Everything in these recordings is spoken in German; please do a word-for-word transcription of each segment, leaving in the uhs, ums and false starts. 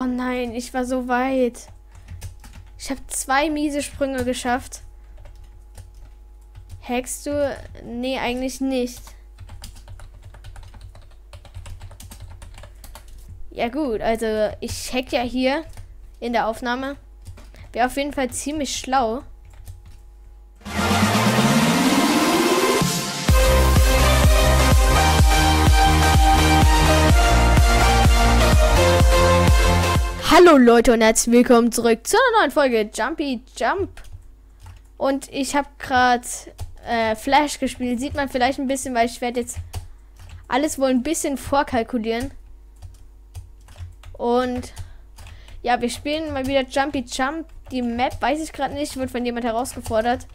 nein, ich war so weit. Ich habe zwei miese Sprünge geschafft. Hackst du? Nee, eigentlich nicht. Ja gut, also ich hack ja hier in der Aufnahme. Wäre auf jeden Fall ziemlich schlau. Hallo Leute und herzlich willkommen zurück zu einer neuen Folge Jumpy Jump. Und ich habe gerade äh, Flash gespielt. Sieht man vielleicht ein bisschen, weil ich werde jetzt alles wohl ein bisschen vorkalkulieren. Und ja, wir spielen mal wieder Jumpy Jump. Die Map weiß ich gerade nicht, wird von jemand herausgefordert.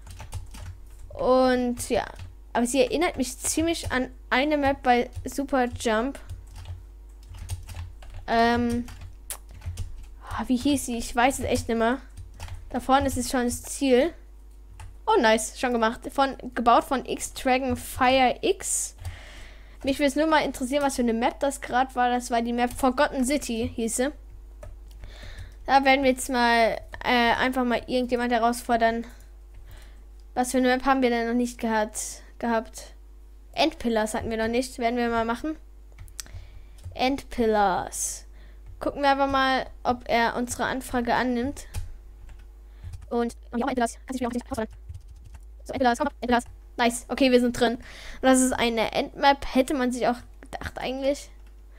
Und ja, aber sie erinnert mich ziemlich an eine Map bei Super Jump. Ähm... Wie hieß sie? Ich weiß es echt nicht mehr. Da vorne ist es schon das Ziel. Oh, nice. Schon gemacht. Von, gebaut von X-Dragon Fire X. Mich würde es nur mal interessieren, was für eine Map das gerade war. Das war die Map Forgotten City, hieß sie. Da werden wir jetzt mal äh, einfach mal irgendjemand herausfordern. Was für eine Map haben wir denn noch nicht gehabt? gehabt? Endpillars hatten wir noch nicht. Werden wir mal machen. Endpillars. Gucken wir aber mal, ob er unsere Anfrage annimmt. Und oh, ja, Endpillars. Kannst du mich auch nicht herausfordern. So, Endpillars, komm, Endpillars. Nice, okay, wir sind drin. Und das ist eine Endmap. Hätte man sich auch gedacht eigentlich.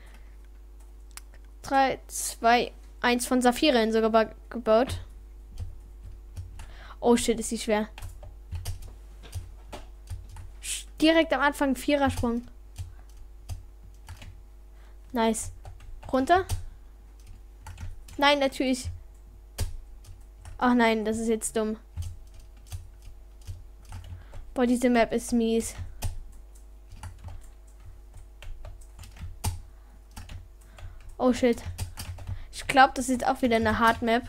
drei, zwei, eins von Saphiren sogar gebaut. Oh shit, ist sie schwer. Direkt am Anfang Vierersprung. Nice. Runter. Nein, natürlich. Ach nein, das ist jetzt dumm. Boah, diese Map ist mies. Oh shit. Ich glaube, das ist auch wieder eine Hard Map.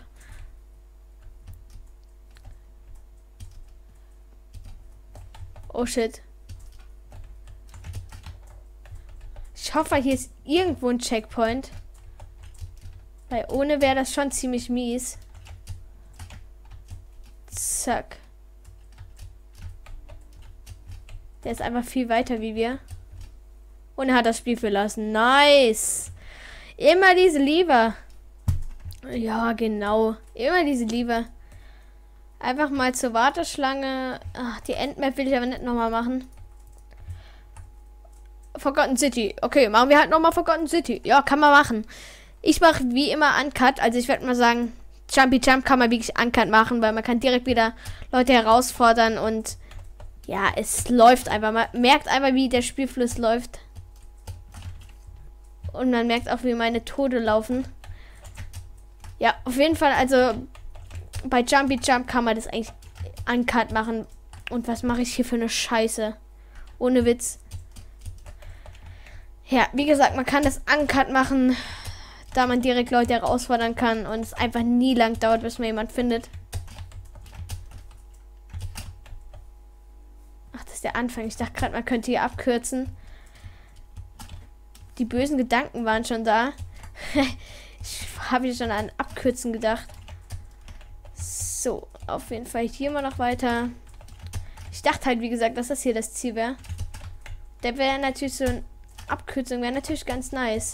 Oh shit. Ich hoffe, hier ist irgendwo ein Checkpoint. Weil ohne wäre das schon ziemlich mies. Zack. Der ist einfach viel weiter wie wir. Und er hat das Spiel verlassen. Nice. Immer diese Liebe. Ja, genau. Immer diese Liebe. Einfach mal zur Warteschlange. Ach, die Endmap will ich aber nicht nochmal machen. Forgotten City. Okay, machen wir halt nochmal Forgotten City. Ja, kann man machen. Ich mache wie immer Uncut, also ich werde mal sagen, Jumpy Jump kann man wirklich Uncut machen, weil man kann direkt wieder Leute herausfordern und ja, es läuft einfach. Man merkt einfach, wie der Spielfluss läuft. Und man merkt auch, wie meine Tode laufen. Ja, auf jeden Fall, also bei Jumpy Jump kann man das eigentlich Uncut machen. Und was mache ich hier für eine Scheiße? Ohne Witz. Ja, wie gesagt, man kann das Uncut machen, da man direkt Leute herausfordern kann und es einfach nie lang dauert, bis man jemand findet. Ach, das ist der Anfang. Ich dachte gerade, man könnte hier abkürzen. Die bösen Gedanken waren schon da. Ich habe hier schon an Abkürzen gedacht. So, auf jeden Fall hier mal noch weiter. Ich dachte halt, wie gesagt, dass das hier das Ziel wäre. Der wäre natürlich so eine Abkürzung, wäre natürlich ganz nice.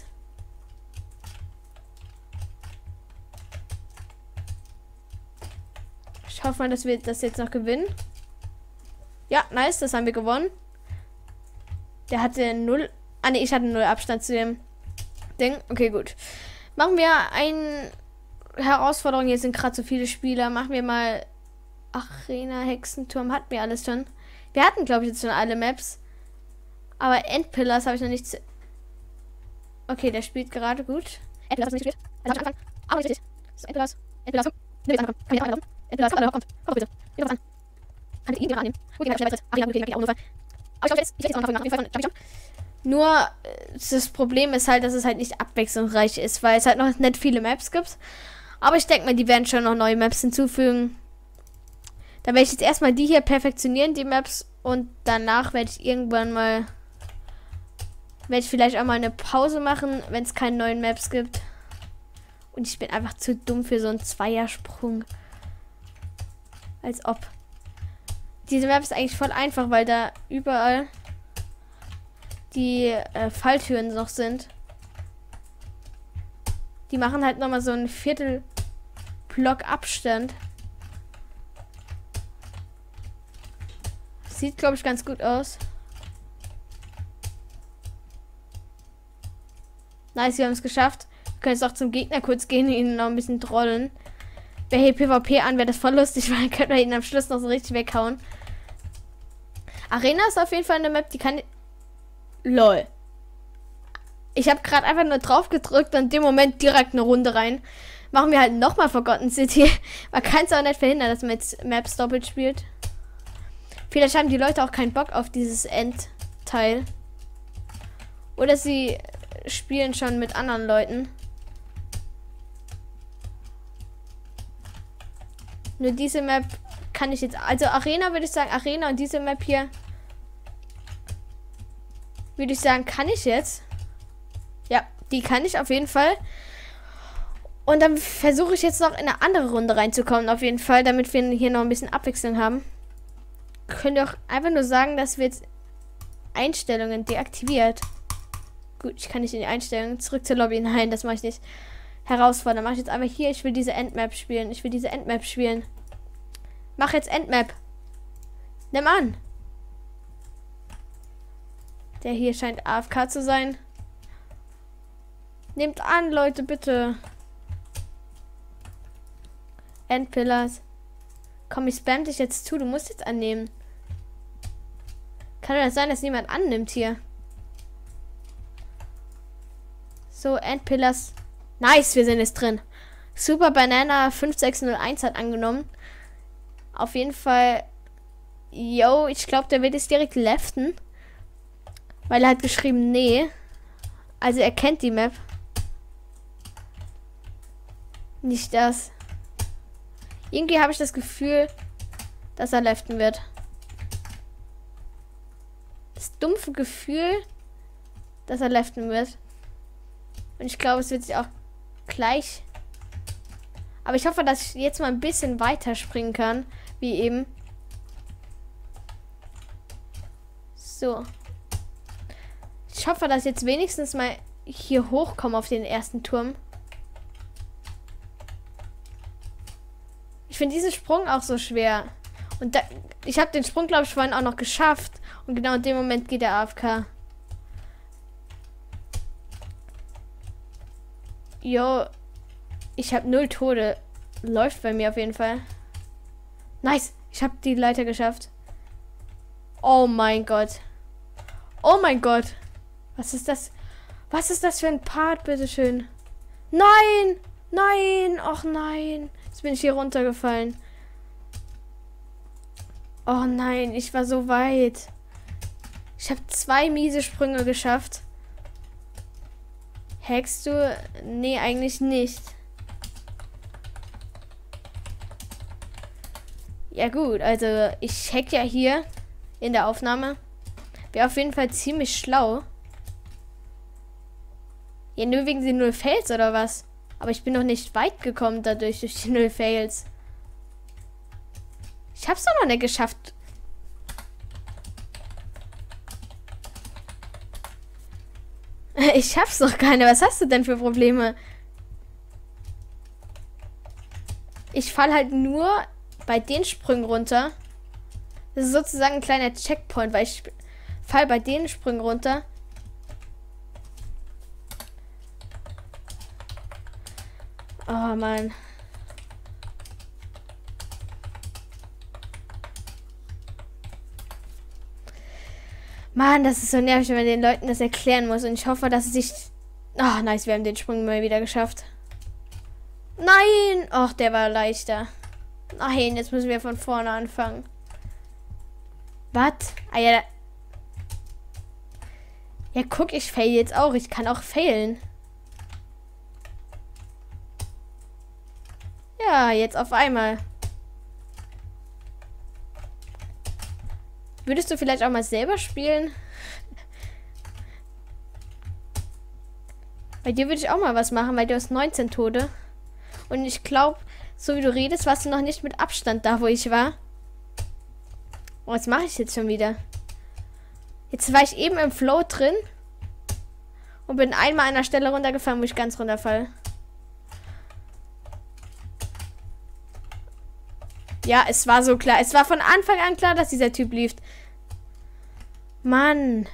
Ich hoffe mal, dass wir das jetzt noch gewinnen. Ja, nice, das haben wir gewonnen. Der hatte null. Ah ne, ich hatte null Abstand zu dem Ding. Okay, gut. Machen wir eine Herausforderung. Hier sind gerade so viele Spieler. Machen wir mal Arena, Hexenturm. Hatten wir alles schon. Wir hatten, glaube ich, jetzt schon alle Maps. Aber Endpillars habe ich noch nicht. Zu okay, der spielt gerade gut. Endpillars hast du nicht gespielt. Also Anfang. Aber nicht richtig. So, Endpillars. Endpillars. Nimm jetzt ankommen. Kann ich ankommen. Endpillars. Kommt, kommt. Kommt bitte. Nimm was an. Kann ich ihn gerade annehmen. Gut, gehen wir schnell weiter. Arena, okay, auch nur Fall. Aber ich glaube jetzt, ich werde jetzt noch einen Fall von Jumpy Jump. Nur das Problem ist halt, dass es halt nicht abwechslungsreich ist, weil es halt noch nicht viele Maps gibt. Aber ich denke mal, die werden schon noch neue Maps hinzufügen. Da werde ich jetzt erstmal die hier perfektionieren, die Maps. Und danach werde ich irgendwann mal, werde ich vielleicht auch mal eine Pause machen, wenn es keine neuen Maps gibt. Und ich bin einfach zu dumm für so einen Zweiersprung. Als ob. Diese Map ist eigentlich voll einfach, weil da überall die äh, Falltüren noch sind. Die machen halt nochmal so einen Viertelblock Abstand. Sieht, glaube ich, ganz gut aus. Nice, wir haben es geschafft. Wir können jetzt auch zum Gegner kurz gehen und ihn noch ein bisschen trollen. Wer hier PvP an, wäre das voll lustig, weil dann können wir ihn am Schluss noch so richtig weghauen. Arena ist auf jeden Fall eine Map, die kann... Lol. Ich habe gerade einfach nur drauf gedrückt und in dem Moment direkt eine Runde rein. Machen wir halt nochmal Forgotten City. Man kann es auch nicht verhindern, dass man jetzt Maps doppelt spielt. Vielleicht haben die Leute auch keinen Bock auf dieses Endteil. Oder sie spielen schon mit anderen Leuten. Nur diese Map kann ich jetzt... Also Arena würde ich sagen, Arena und diese Map hier... Würde ich sagen, kann ich jetzt. Ja, die kann ich auf jeden Fall. Und dann versuche ich jetzt noch in eine andere Runde reinzukommen, auf jeden Fall, damit wir hier noch ein bisschen Abwechslung haben. Könnt ihr auch einfach nur sagen, dass wir jetzt Einstellungen deaktiviert. Gut, ich kann nicht in die Einstellungen. Zurück zur Lobby. Nein, das mache ich nicht. Herausfordern. Mache ich jetzt einfach hier. Ich will diese Endmap spielen. Ich will diese Endmap spielen. Mach jetzt Endmap. Nimm an. Der hier scheint A F K zu sein. Nehmt an, Leute, bitte. Endpillars. Komm, ich spam dich jetzt zu. Du musst jetzt annehmen. Kann doch das sein, dass niemand annimmt hier? So, Endpillars. Nice, wir sind jetzt drin. Super Banana fünf sechs null eins hat angenommen. Auf jeden Fall. Yo, ich glaube, der wird jetzt direkt leften. Weil er hat geschrieben, nee. Also er kennt die Map. Nicht das. Irgendwie habe ich das Gefühl, dass er leften wird. Das dumpfe Gefühl, dass er leften wird. Und ich glaube, es wird sich auch gleich... Aber ich hoffe, dass ich jetzt mal ein bisschen weiter springen kann, wie eben. So. Ich hoffe, dass ich jetzt wenigstens mal hier hochkomme auf den ersten Turm. Ich finde diesen Sprung auch so schwer. Und da, ich habe den Sprung, glaube ich, vorhin auch noch geschafft. Und genau in dem Moment geht der A F K. Jo, ich habe null Tode. Läuft bei mir auf jeden Fall. Nice, ich habe die Leiter geschafft. Oh mein Gott. Oh mein Gott. Was ist das? Was ist das für ein Part, bitteschön? Nein! Nein! Och nein! Jetzt bin ich hier runtergefallen. Oh nein, ich war so weit. Ich habe zwei miese Sprünge geschafft. Hackst du? Nee, eigentlich nicht. Ja gut, also ich hack ja hier in der Aufnahme. Wäre auf jeden Fall ziemlich schlau. Ja, nur wegen den null Fails oder was? Aber ich bin noch nicht weit gekommen dadurch, durch die null Fails. Ich hab's doch noch nicht geschafft. Ich schaff's doch keine. Was hast du denn für Probleme? Ich fall halt nur bei den Sprüngen runter. Das ist sozusagen ein kleiner Checkpoint, weil ich fall bei den Sprüngen runter. Oh Mann. Mann, das ist so nervig, wenn man den Leuten das erklären muss. Und ich hoffe, dass es sich... Oh, nice, wir haben den Sprung mal wieder geschafft. Nein! Och, der war leichter. Nein, jetzt müssen wir von vorne anfangen. Was? Ah ja. Ja, guck, ich fail jetzt auch. Ich kann auch failen. Ja, jetzt auf einmal. Würdest du vielleicht auch mal selber spielen? Bei dir würde ich auch mal was machen, weil du hast neunzehn Tode. Und ich glaube, so wie du redest, warst du noch nicht mit Abstand da, wo ich war. Oh, was mache ich jetzt schon wieder? Jetzt war ich eben im Flow drin und bin einmal an der Stelle runtergefallen, wo ich ganz runterfalle. Ja, es war so klar. Es war von Anfang an klar, dass dieser Typ lief. Mann.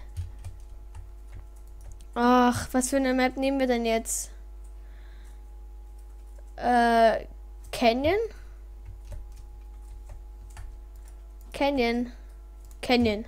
Ach, was für eine Map nehmen wir denn jetzt? Äh, Canyon? Canyon. Canyon.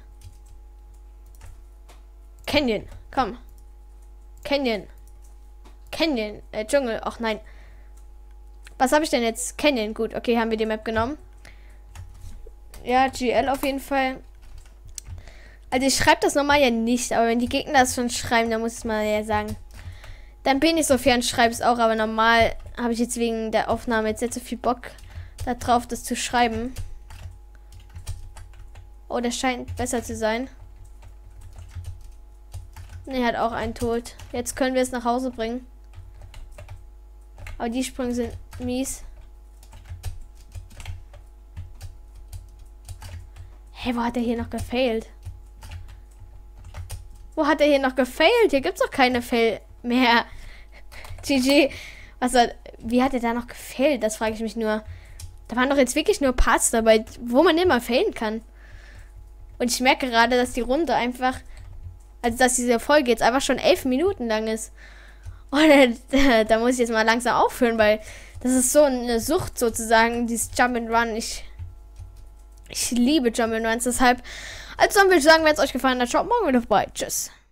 Canyon. Komm. Canyon. Canyon. Äh, Dschungel. Ach nein. Was habe ich denn jetzt? Canyon. Gut, okay, haben wir die Map genommen. Ja, G L auf jeden Fall. Also ich schreibe das normal ja nicht, aber wenn die Gegner das schon schreiben, dann muss man ja sagen. Dann bin ich so fern, schreibe es auch, aber normal habe ich jetzt wegen der Aufnahme jetzt nicht so viel Bock darauf, das zu schreiben. Oh, das scheint besser zu sein. Ne, hat auch einen Tod. Jetzt können wir es nach Hause bringen. Aber die Sprünge sind mies. Hey, wo hat er hier noch gefailt? Wo hat er hier noch gefailt? Hier gibt's doch keine Fail mehr. G G. Was soll, wie hat er da noch gefailt? Das frage ich mich nur. Da waren doch jetzt wirklich nur Parts dabei, wo man immer failen kann. Und ich merke gerade, dass die Runde einfach, also dass diese Folge jetzt einfach schon elf Minuten lang ist. Und da, da muss ich jetzt mal langsam aufhören, weil das ist so eine Sucht sozusagen, dieses Jump and Run. Ich Ich liebe Jump and Runs, deshalb. Also dann würde ich sagen, wenn es euch gefallen hat, schaut morgen wieder vorbei. Tschüss.